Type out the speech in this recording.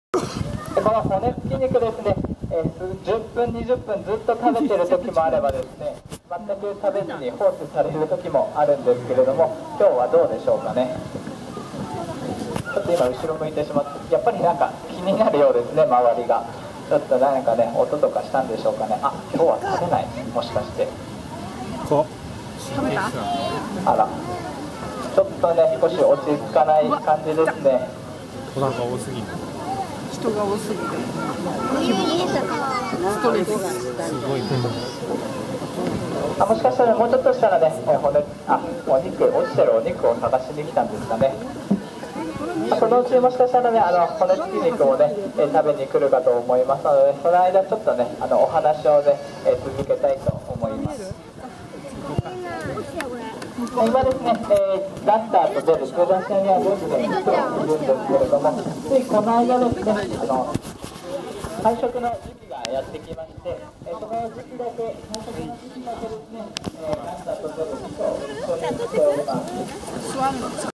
この骨付き肉ですね、10分、20分ずっと食べてる時もあればですね、全く食べずに放置される時もあるんですけれども、今日はどうでしょうかね。ちょっと今後ろ向いてしまって、やっぱりなんか気になるようですね、周りが。ちょっとなんかね、音とかしたんでしょうかね。あ、今日は食べない、もしかして。 食べた？ あら、ちょっとね、少し落ち着かない感じですね。 人が多すぎる。 人が多すぎて。ストレス。 すごいね。 もしかしたらもうちょっとしたらね、お肉、落ちてるお肉を探しに来たんですかね。そのうちもしかしたらね、骨付き肉をね、食べに来るかと思いますので、その間ちょっとね、お話をね、続けたいと思います。今ですね、ガスターと出る出だしには全部で人がいるんですけれども、ついこの間ですね、繁殖の時期がやってきまして、その時期だけ、繁殖の時期だけですね、ガスターと出る人を購入しております。